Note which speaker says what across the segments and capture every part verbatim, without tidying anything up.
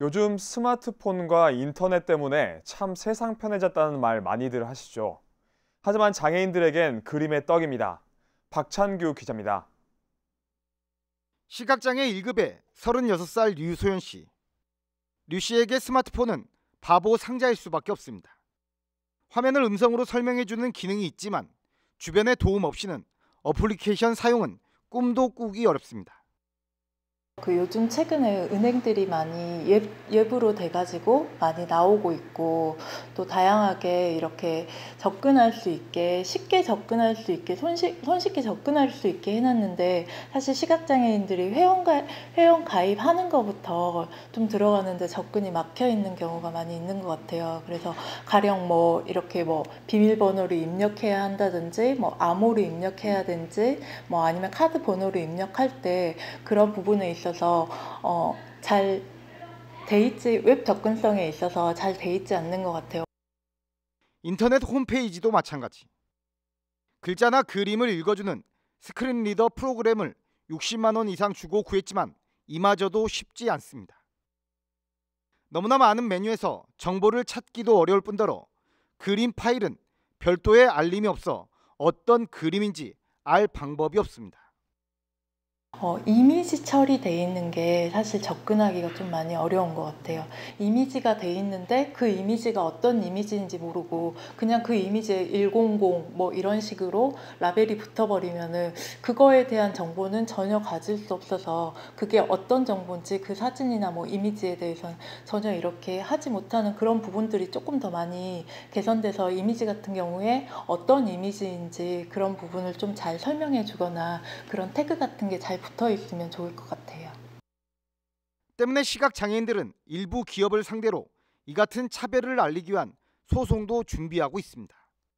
Speaker 1: 요즘 스마트폰과 인터넷 때문에 참 세상 편해졌다는 말 많이들 하시죠. 하지만 장애인들에겐 그림의 떡입니다. 박찬규 기자입니다.
Speaker 2: 시각장애 일 급의 서른여섯 살 류소연 씨. 류 씨에게 스마트폰은 바보 상자일 수밖에 없습니다. 화면을 음성으로 설명해주는 기능이 있지만 주변의 도움 없이는 어플리케이션 사용은 꿈도 꾸기 어렵습니다.
Speaker 3: 그 요즘 최근에 은행들이 많이 웹, 웹으로 돼가지고 많이 나오고 있고 또 다양하게 이렇게 접근할 수 있게 쉽게 접근할 수 있게 손쉽, 손쉽게 접근할 수 있게 해놨는데 사실 시각장애인들이 회원, 가, 회원 가입하는 것부터 좀 들어가는데 접근이 막혀 있는 경우가 많이 있는 것 같아요. 그래서 가령 뭐 이렇게 뭐 비밀번호를 입력해야 한다든지 뭐 암호를 입력해야 되는지 뭐 아니면 카드 번호를 입력할 때 그런 부분에 있어서 있어서 어, 잘 돼 있지 웹 접근성에 있어서 잘 돼 있지 않는 것 같아요.
Speaker 2: 인터넷 홈페이지도 마찬가지. 글자나 그림을 읽어주는 스크린 리더 프로그램을 육십만 원 이상 주고 구했지만 이마저도 쉽지 않습니다. 너무나 많은 메뉴에서 정보를 찾기도 어려울 뿐더러 그림 파일은 별도의 알림이 없어 어떤 그림인지 알 방법이 없습니다.
Speaker 3: 어, 이미지 처리돼 있는 게 사실 접근하기가 좀 많이 어려운 것 같아요. 이미지가 돼 있는데 그 이미지가 어떤 이미지인지 모르고 그냥 그 이미지에 백십 뭐 이런 식으로 라벨이 붙어버리면은 그거에 대한 정보는 전혀 가질 수 없어서 그게 어떤 정보인지 그 사진이나 뭐 이미지에 대해서는 전혀 이렇게 하지 못하는 그런 부분들이 조금 더 많이 개선돼서 이미지 같은 경우에 어떤 이미지인지 그런 부분을 좀 잘 설명해 주거나 그런 태그 같은 게 잘 붙어 있으면 좋을 것 같아요.
Speaker 2: 때문에 시각장애인들은 일부 기업을 상대로 이 같은 차별을 알리기 위한 소송도 준비하고 있습니다.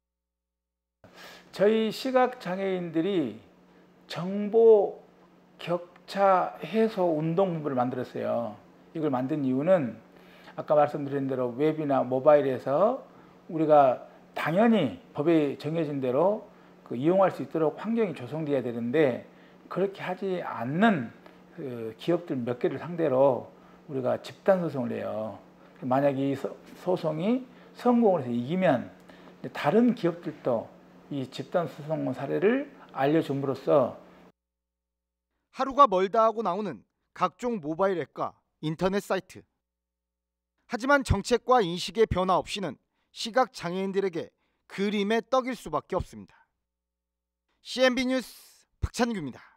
Speaker 4: 저희 시각장애인들이 정보 격차 해소 운동본부를 만들었어요. 이걸 만든 이유는 아까 말씀드린 대로 웹이나 모바일에서 우리가 당연히 법에 정해진 대로 그 이용할 수 있도록 환경이 조성돼야 되는데 그렇게 하지 않는 그 기업들 몇 개를 상대로 우리가 집단 소송을 해요. 만약에 이 소송이 성공을 해서 이기면 다른 기업들도 이 집단 소송 사례를 알려줌으로써
Speaker 2: 하루가 멀다 하고 나오는 각종 모바일 앱과 인터넷 사이트. 하지만 정책과 인식의 변화 없이는 시각장애인들에게 그림의 떡일 수밖에 없습니다. 씨엔비 뉴스 박찬규입니다.